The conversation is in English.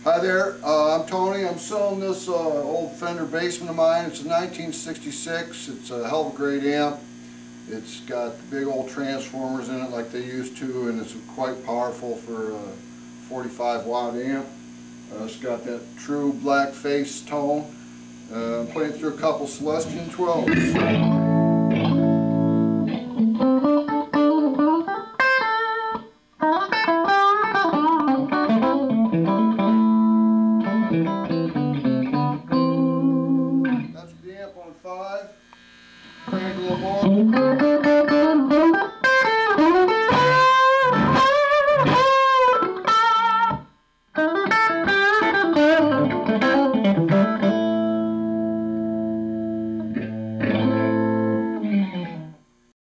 Hi there, I'm Tony. I'm selling this old Fender Bassman of mine. It's a 1966. It's a hell of a great amp. It's got big old transformers in it like they used to, and it's quite powerful for a 45 watt amp. It's got that true black face tone. I'm playing through a couple Celestion 12s.